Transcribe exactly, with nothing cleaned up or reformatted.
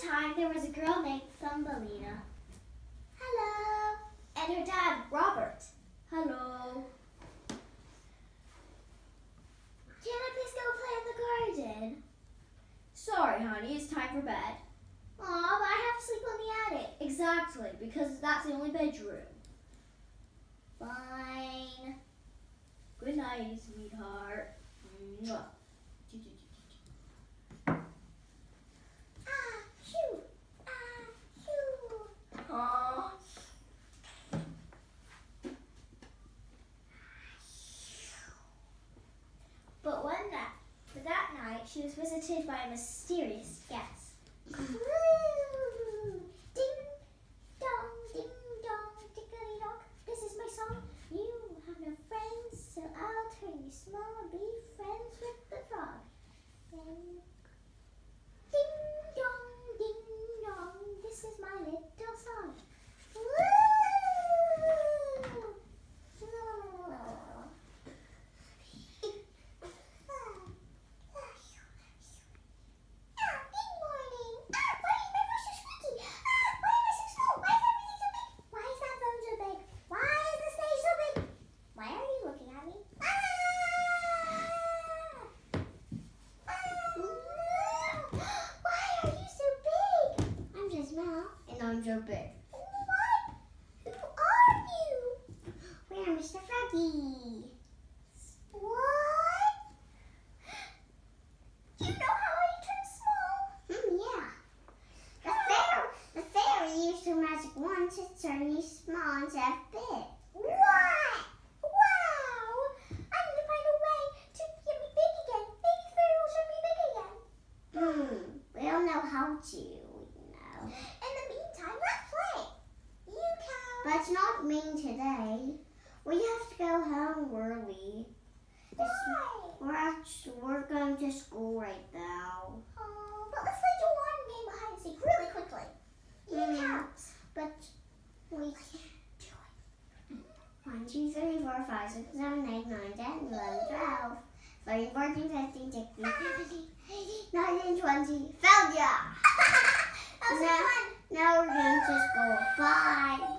time, there was a girl named Thumbelina. Hello. And her dad, Robert. Hello. Can I please go play in the garden? Sorry, honey, it's time for bed. Aw, but I have to sleep on the attic. Exactly, because that's the only bedroom. Fine. Good night, sweetheart. Mwah. Ah, shoo. Ah, shoo. Aww. But one night, but that night, she was visited by a mysterious guest. Ding dong, ding dong, diggly dog. This is my song. You have no friends, so I'll turn you small and be friends with the frog. Ding dong, ding dong. This is my little song. I'm so big. What? Who are you? We're Mister Froggy. What? You know how I turn small? Mm, yeah. The fairy, the fairy used her magic wand to turn you small instead of big. What? Wow! I need to find a way to get me big again. Maybe the fairy will turn me big again. Hmm. We don't know how to. In the meantime, let's play. You can. But it's not mean today. We have to go home early. Why? We're actually, we're going to school right now. Oh, but let's play the one game behind and seek really quickly. You mm, can't. But we can't do it. One, two, three, four, five, six, seven, eight, nine, ten, eleven, twelve, thirteen, fourteen, fifteen, sixteen, seventeen, eighteen, nineteen, twenty. Failure. Now, now we're going to school. Bye.